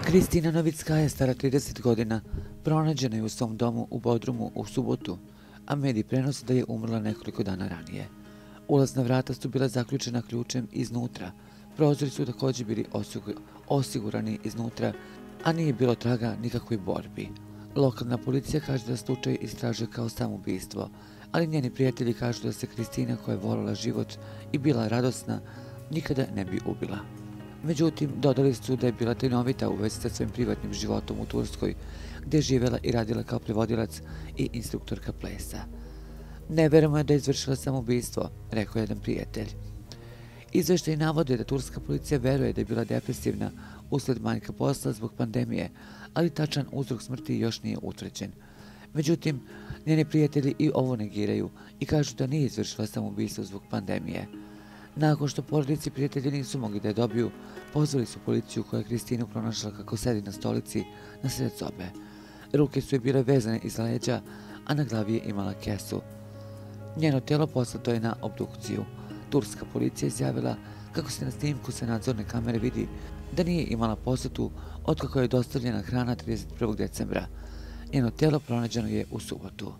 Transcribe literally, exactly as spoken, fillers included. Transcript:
Kristina Novicka je stara trideset godina, pronađena je u svom domu u Bodrumu u subotu, a mediji prenose da je umrla nekoliko dana ranije. Ulazna vrata su bila zaključena ključem iznutra, prozori su također bili osigurani iznutra, a nije bilo traga nikakvoj borbi. Lokalna policija kaže da slučaj istražuje kao samoubistvo, ali njeni prijatelji kažu da se Kristina, koja je voljela život i bila radosna, nikada ne bi ubila. Međutim, dodali su da je bila tajnovita u vezi sa svojim privatnim životom u Turskoj, gdje je živjela i radila kao prevodilac i instruktorka plesa. Ne verujemo da je izvršila samoubistvo, rekao je jedan prijatelj. Izveštaji navode da turska policija veruje da je bila depresivna usled manjka posla zbog pandemije, ali tačan uzrok smrti još nije utvrđen. Međutim, njeni prijatelji i ovo negiraju i kažu da nije izvršila samoubistvo zbog pandemije. Nakon što porodici i prijatelji nisu mogli da je dobiju, pozvali su policiju koja je Kristinu pronašla kako sedi na stolici na sred sobe. Ruke su joj bile vezane iza leđa, a na glavi je imala kesu. Njeno telo poslato je na obdukciju. Turska policija izjavila kako se na snimku sa nadzorne kamere vidi da nije imala posjetu otkako je dostavljena hrana trideset prvog decembra. Njeno telo pronađeno je u subotu.